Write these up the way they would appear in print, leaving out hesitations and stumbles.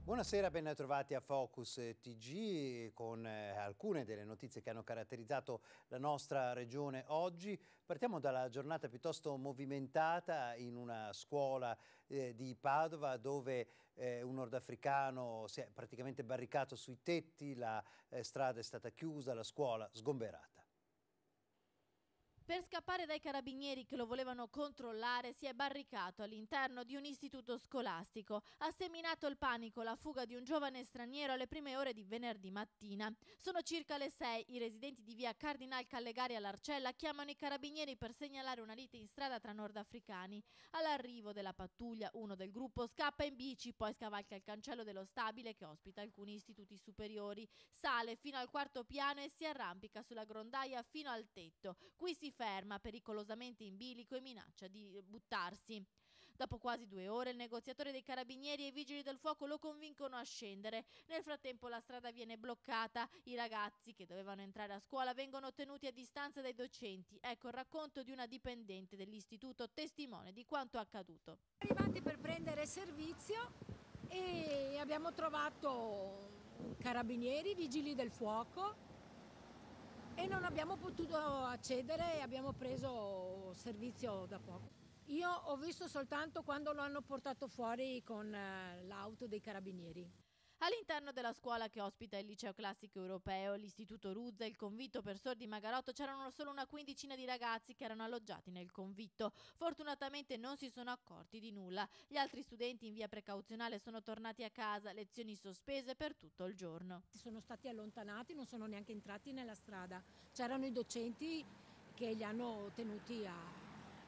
Buonasera, ben trovati a Focus TG con alcune delle notizie che hanno caratterizzato la nostra regione oggi. Partiamo dalla giornata piuttosto movimentata in una scuola di Padova dove un nordafricano si è praticamente barricato sui tetti, la strada è stata chiusa, la scuola sgomberata. Per scappare dai carabinieri che lo volevano controllare si è barricato all'interno di un istituto scolastico. Ha seminato il panico la fuga di un giovane straniero alle prime ore di venerdì mattina. Sono circa le 6, i residenti di via Cardinal Callegari all'Arcella chiamano i carabinieri per segnalare una lite in strada tra nordafricani. All'arrivo della pattuglia uno del gruppo scappa in bici, poi scavalca il cancello dello stabile che ospita alcuni istituti superiori, sale fino al quarto piano e si arrampica sulla grondaia fino al tetto. Qui si ferma pericolosamente in bilico e minaccia di buttarsi. Dopo quasi 2 ore il negoziatore dei carabinieri e i vigili del fuoco lo convincono a scendere. Nel frattempo la strada viene bloccata. I ragazzi che dovevano entrare a scuola vengono tenuti a distanza dai docenti. Ecco il racconto di una dipendente dell'istituto, testimone di quanto accaduto. Arrivati per prendere servizio e abbiamo trovato carabinieri, vigili del fuoco e non abbiamo potuto accedere e abbiamo preso servizio da poco. Io ho visto soltanto quando lo hanno portato fuori con l'auto dei carabinieri. All'interno della scuola che ospita il liceo classico europeo, l'istituto Ruzza e il convitto per sordi Magarotto c'erano solo una quindicina di ragazzi che erano alloggiati nel convitto. Fortunatamente non si sono accorti di nulla. Gli altri studenti in via precauzionale sono tornati a casa, lezioni sospese per tutto il giorno. Sono stati allontanati, non sono neanche entrati nella strada. C'erano i docenti che li hanno tenuti a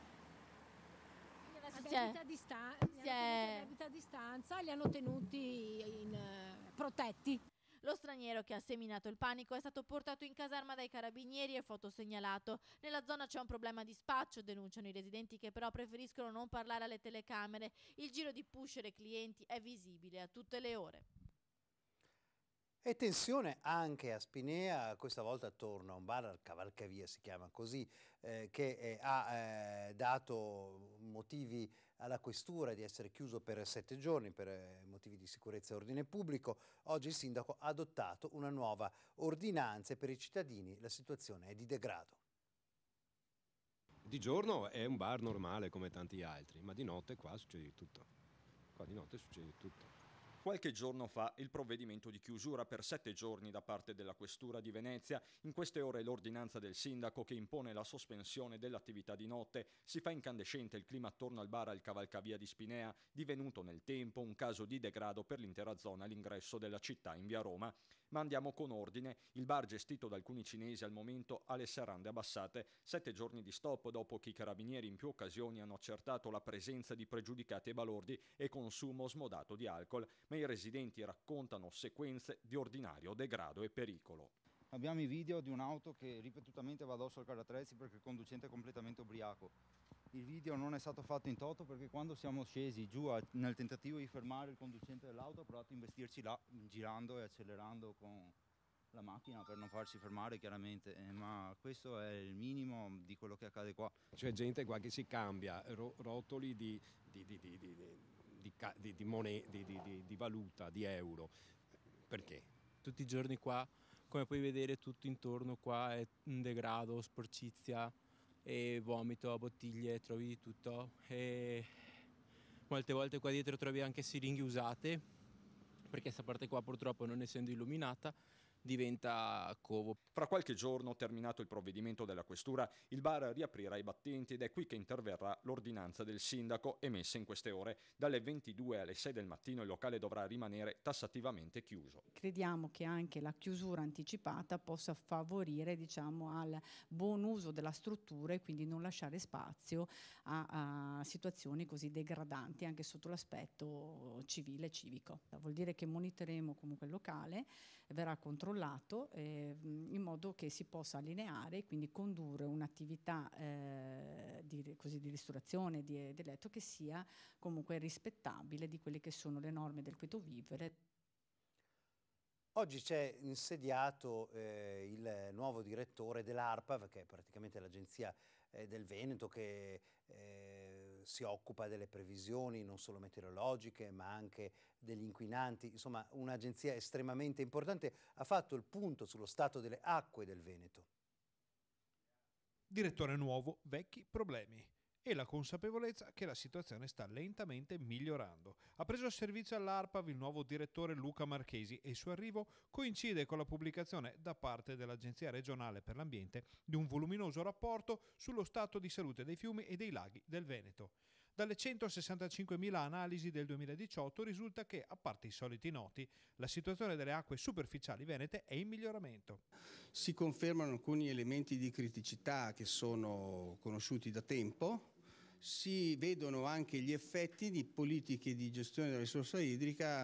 debita distanza, li hanno tenuti protetti. Lo straniero che ha seminato il panico è stato portato in caserma dai carabinieri e fotosegnalato. Nella zona c'è un problema di spaccio, denunciano i residenti che però preferiscono non parlare alle telecamere. Il giro di pusher e clienti è visibile a tutte le ore. E tensione anche a Spinea, questa volta attorno a un bar al Cavalcavia, si chiama così, che ha dato motivi alla questura di essere chiuso per 7 giorni per motivi di sicurezza e ordine pubblico. Oggi il sindaco ha adottato una nuova ordinanza e per i cittadini la situazione è di degrado. Di giorno è un bar normale come tanti altri, ma di notte qua succede di tutto. Qua di notte succede di tutto. Qualche giorno fa il provvedimento di chiusura per 7 giorni da parte della Questura di Venezia. In queste ore l'ordinanza del sindaco che impone la sospensione dell'attività di notte. Si fa incandescente il clima attorno al bar al Cavalcavia di Spinea, divenuto nel tempo un caso di degrado per l'intera zona all'ingresso della città in via Roma. Ma andiamo con ordine. Il bar gestito da alcuni cinesi al momento ha le serrande abbassate. 7 giorni di stop dopo che i carabinieri in più occasioni hanno accertato la presenza di pregiudicati e balordi e consumo smodato di alcol. Ma i residenti raccontano sequenze di ordinario degrado e pericolo. Abbiamo i video di un'auto che ripetutamente va addosso al carrozzeri perché il conducente è completamente ubriaco. Il video non è stato fatto in toto perché quando siamo scesi giù nel tentativo di fermare il conducente dell'auto ha provato a investirci là girando e accelerando con la macchina per non farsi fermare chiaramente, ma questo è il minimo di quello che accade qua. C'è gente qua che si cambia rotoli di valuta, di euro. Perché? Tutti i giorni qua, come puoi vedere, tutto intorno qua è un degrado, sporcizia e vomito a bottiglie, trovi di tutto. E molte volte qua dietro trovi anche siringhe usate, perché questa parte qua purtroppo non essendo illuminata diventa covo. Fra qualche giorno, terminato il provvedimento della questura, il bar riaprirà i battenti ed è qui che interverrà l'ordinanza del sindaco emessa in queste ore. Dalle 22 alle 6 del mattino il locale dovrà rimanere tassativamente chiuso. Crediamo che anche la chiusura anticipata possa favorire, diciamo, al buon uso della struttura e quindi non lasciare spazio a situazioni così degradanti anche sotto l'aspetto civile e civico. Vuol dire che monitoreremo comunque il locale, verrà controllato in modo che si possa allineare e quindi condurre un'attività di ristorazione di letto che sia comunque rispettabile di quelle che sono le norme del quieto vivere. Oggi c'è insediato il nuovo direttore dell'ARPAV, che è praticamente l'agenzia del Veneto che si occupa delle previsioni non solo meteorologiche ma anche degli inquinanti, insomma un'agenzia estremamente importante, ha fatto il punto sullo stato delle acque del Veneto. Direttore nuovo, vecchi problemi. E la consapevolezza che la situazione sta lentamente migliorando. Ha preso servizio all'ARPAV il nuovo direttore Luca Marchesi e il suo arrivo coincide con la pubblicazione da parte dell'Agenzia regionale per l'ambiente di un voluminoso rapporto sullo stato di salute dei fiumi e dei laghi del Veneto. Dalle 165.000 analisi del 2018 risulta che, a parte i soliti noti, la situazione delle acque superficiali venete è in miglioramento. Si confermano alcuni elementi di criticità che sono conosciuti da tempo. Si vedono anche gli effetti di politiche di gestione della risorsa idrica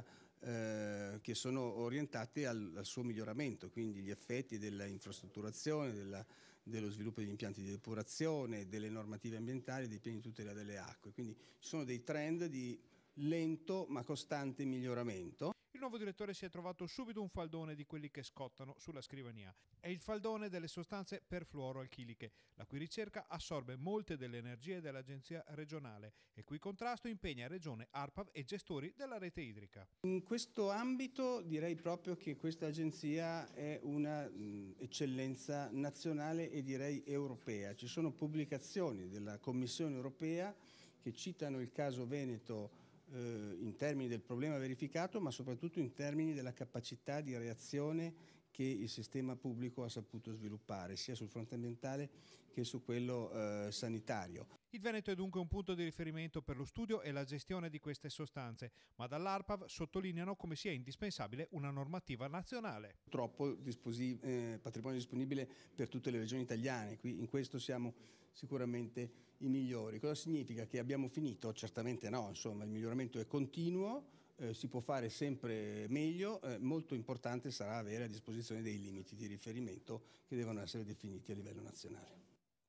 che sono orientate al suo miglioramento, quindi gli effetti della infrastrutturazione, dello sviluppo degli impianti di depurazione, delle normative ambientali, dei piani di tutela delle acque. Quindi ci sono dei trend di lento ma costante miglioramento. Il nuovo direttore si è trovato subito un faldone di quelli che scottano sulla scrivania. È il faldone delle sostanze perfluoroalchiliche, la cui ricerca assorbe molte delle energie dell'agenzia regionale e cui contrasto impegna Regione, ARPAV e gestori della rete idrica. In questo ambito direi proprio che questa agenzia è una eccellenza nazionale e direi europea. Ci sono pubblicazioni della Commissione europea che citano il caso Veneto in termini del problema verificato, ma soprattutto in termini della capacità di reazione che il sistema pubblico ha saputo sviluppare, sia sul fronte ambientale che su quello sanitario. Il Veneto è dunque un punto di riferimento per lo studio e la gestione di queste sostanze, ma dall'ARPAV sottolineano come sia indispensabile una normativa nazionale. Troppo patrimonio disponibile per tutte le regioni italiane, qui in questo siamo sicuramente i migliori. Cosa significa? Che abbiamo finito? Certamente no, insomma il miglioramento è continuo, si può fare sempre meglio, molto importante sarà avere a disposizione dei limiti di riferimento che devono essere definiti a livello nazionale.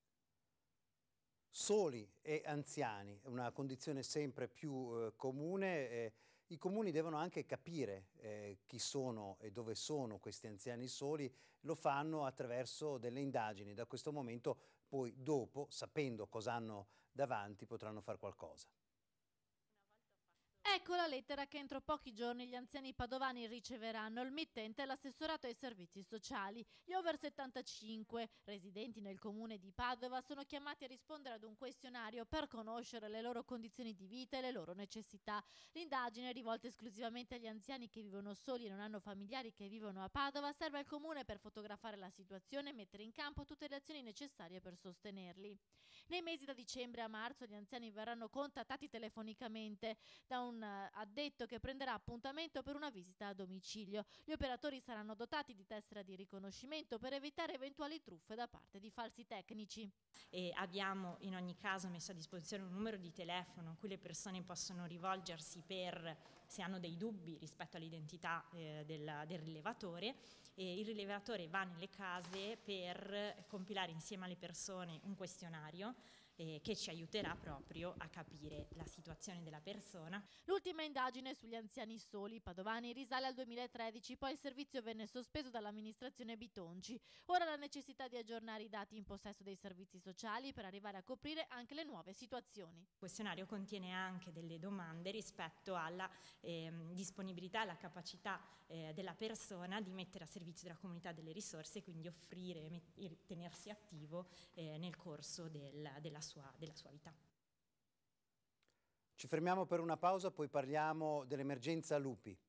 Soli e anziani, una condizione sempre più comune. I comuni devono anche capire chi sono e dove sono questi anziani soli, lo fanno attraverso delle indagini. Da questo momento poi dopo, sapendo cosa hanno davanti, potranno fare qualcosa. Ecco la lettera che entro pochi giorni gli anziani padovani riceveranno. Il mittente è l'assessorato ai servizi sociali. Gli over 75 residenti nel comune di Padova sono chiamati a rispondere ad un questionario per conoscere le loro condizioni di vita e le loro necessità. L'indagine, rivolta esclusivamente agli anziani che vivono soli e non hanno familiari che vivono a Padova, serve al comune per fotografare la situazione e mettere in campo tutte le azioni necessarie per sostenerli. Nei mesi da dicembre a marzo gli anziani verranno contattati telefonicamente da un addetto che prenderà appuntamento per una visita a domicilio. Gli operatori saranno dotati di tessera di riconoscimento per evitare eventuali truffe da parte di falsi tecnici. E abbiamo in ogni caso messo a disposizione un numero di telefono a cui le persone possono rivolgersi se hanno dei dubbi rispetto all'identità del rilevatore. E il rilevatore va nelle case per compilare insieme alle persone un questionario che ci aiuterà proprio a capire la situazione della persona. L'ultima indagine sugli anziani soli padovani risale al 2013, poi il servizio venne sospeso dall'amministrazione Bitonci. Ora la necessità di aggiornare i dati in possesso dei servizi sociali per arrivare a coprire anche le nuove situazioni. Il questionario contiene anche delle domande rispetto alla disponibilità e alla capacità della persona di mettere a servizio della comunità delle risorse, quindi offrire e tenersi attivo nel corso della sua vita. Ci fermiamo per una pausa, poi parliamo dell'emergenza lupi.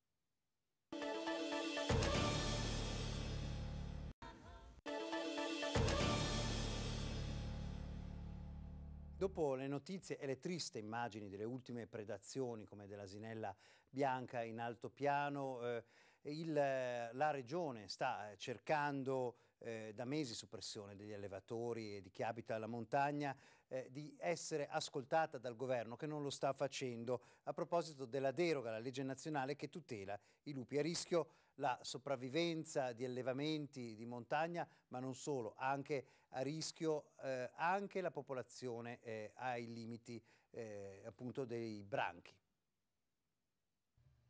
Dopo le notizie e le triste immagini delle ultime predazioni come dell'asinella bianca in altopiano, la regione sta cercando da mesi su pressione degli allevatori e di chi abita la montagna di essere ascoltata dal governo, che non lo sta facendo a proposito della deroga alla legge nazionale che tutela i lupi. A rischio la sopravvivenza di allevamenti di montagna, ma non solo, anche a rischio anche la popolazione ai limiti appunto dei branchi.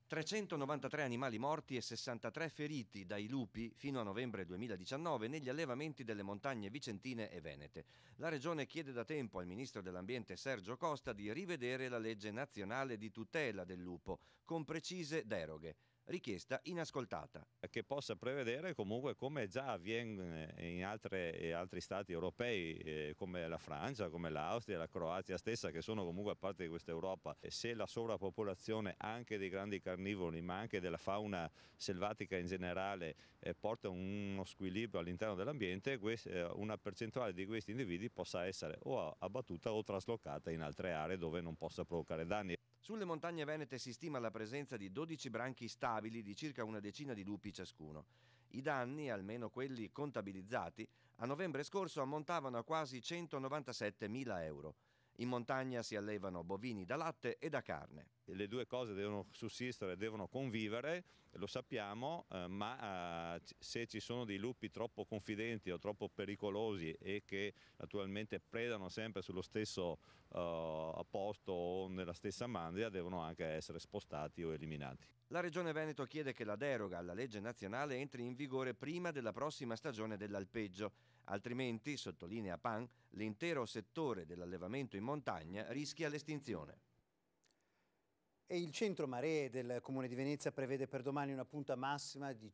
393 animali morti e 63 feriti dai lupi fino a novembre 2019 negli allevamenti delle montagne vicentine e venete. La Regione chiede da tempo al Ministro dell'Ambiente Sergio Costa di rivedere la legge nazionale di tutela del lupo, con precise deroghe. Richiesta inascoltata. Che possa prevedere comunque, come già avviene in altri stati europei come la Francia, come l'Austria, la Croazia stessa, che sono comunque parte di questa Europa, se la sovrappopolazione anche dei grandi carnivori ma anche della fauna selvatica in generale porta uno squilibrio all'interno dell'ambiente, una percentuale di questi individui possa essere o abbattuta o traslocata in altre aree dove non possa provocare danni. Sulle montagne venete si stima la presenza di 12 branchi stabili di circa una decina di lupi ciascuno. I danni, almeno quelli contabilizzati, a novembre scorso ammontavano a quasi 197.000 euro. In montagna si allevano bovini da latte e da carne. Le due cose devono sussistere, devono convivere, lo sappiamo, ma se ci sono dei lupi troppo confidenti o troppo pericolosi e che naturalmente predano sempre sullo stesso posto o nella stessa mandria, devono anche essere spostati o eliminati. La Regione Veneto chiede che la deroga alla legge nazionale entri in vigore prima della prossima stagione dell'alpeggio, altrimenti, sottolinea PAN, l'intero settore dell'allevamento in montagna rischia l'estinzione. E il centro maree del Comune di Venezia prevede per domani una punta massima di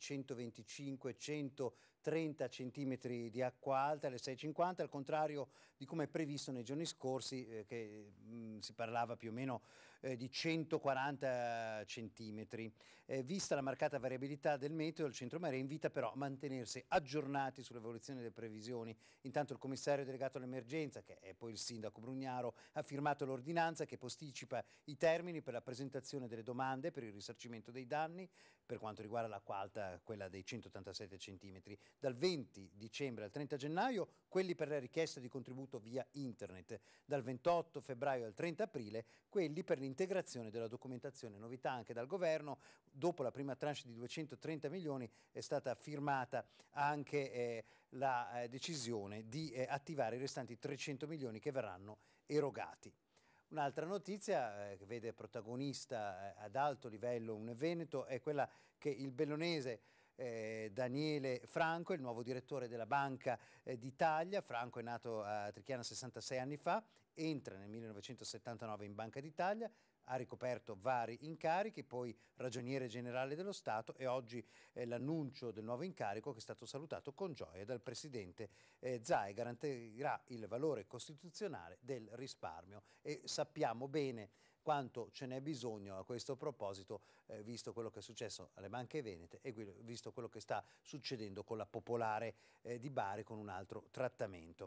125-130 centimetri di acqua alta alle 6:50, al contrario di come è previsto nei giorni scorsi, che si parlava più o meno di 140 centimetri. Vista la marcata variabilità del meteo, il centro maree invita però a mantenersi aggiornati sull'evoluzione delle previsioni. Intanto il commissario delegato all'emergenza, che è poi il sindaco Brugnaro, ha firmato l'ordinanza che posticipa i termini per la presentazione delle domande per il risarcimento dei danni per quanto riguarda l'acqua alta, quella dei 187 centimetri, dal 20 dicembre al 30 gennaio, quelli per la richiesta di contributo via internet, dal 28 febbraio al 30 aprile, quelli per l'integrazione della documentazione. Novità anche dal governo: dopo la prima tranche di 230 milioni è stata firmata anche la decisione di attivare i restanti 300 milioni che verranno erogati. Un'altra notizia che vede protagonista ad alto livello un Veneto è quella che il bellonese Daniele Franco, il nuovo direttore della Banca d'Italia. Franco è nato a Trichiana 66 anni fa, entra nel 1979 in Banca d'Italia, ha ricoperto vari incarichi, poi ragioniere generale dello Stato, e oggi l'annuncio del nuovo incarico, che è stato salutato con gioia dal presidente Zai, garantirà il valore costituzionale del risparmio, e sappiamo bene quanto ce n'è bisogno a questo proposito, visto quello che è successo alle banche venete e visto quello che sta succedendo con la Popolare di Bari, con un altro trattamento.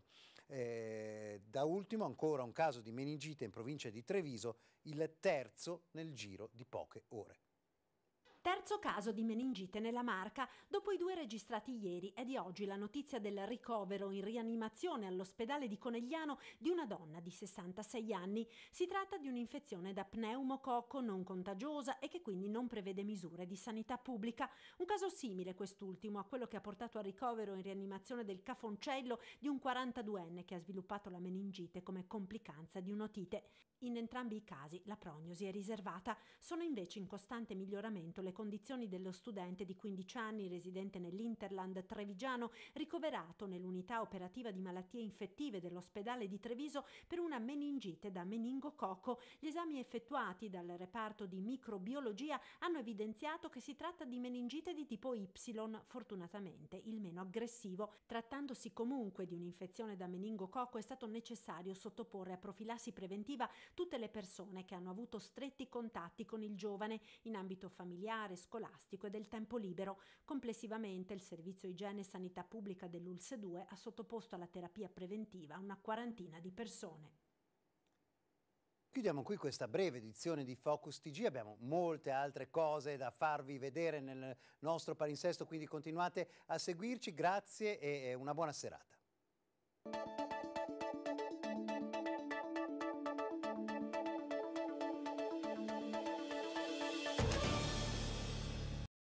Da ultimo ancora un caso di meningite in provincia di Treviso, il terzo nel giro di poche ore. Terzo caso di meningite nella Marca. Dopo i 2 registrati ieri è di oggi la notizia del ricovero in rianimazione all'ospedale di Conegliano di una donna di 66 anni. Si tratta di un'infezione da pneumococco non contagiosa e che quindi non prevede misure di sanità pubblica. Un caso simile quest'ultimo a quello che ha portato al ricovero in rianimazione del Cafoncello di un 42enne che ha sviluppato la meningite come complicanza di un'otite. In entrambi i casi la prognosi è riservata. Sono invece in costante miglioramento le condizioni dello studente di 15 anni residente nell'Interland trevigiano, ricoverato nell'unità operativa di malattie infettive dell'ospedale di Treviso per una meningite da meningococco. Gli esami effettuati dal reparto di microbiologia hanno evidenziato che si tratta di meningite di tipo Y, fortunatamente il meno aggressivo. Trattandosi comunque di un'infezione da meningococco, è stato necessario sottoporre a profilassi preventiva tutte le persone che hanno avuto stretti contatti con il giovane in ambito familiare, scolastico e del tempo libero. Complessivamente il Servizio Igiene e Sanità Pubblica dell'ULSS 2 ha sottoposto alla terapia preventiva una quarantina di persone. Chiudiamo qui questa breve edizione di Focus TG, abbiamo molte altre cose da farvi vedere nel nostro palinsesto, quindi continuate a seguirci, grazie e una buona serata.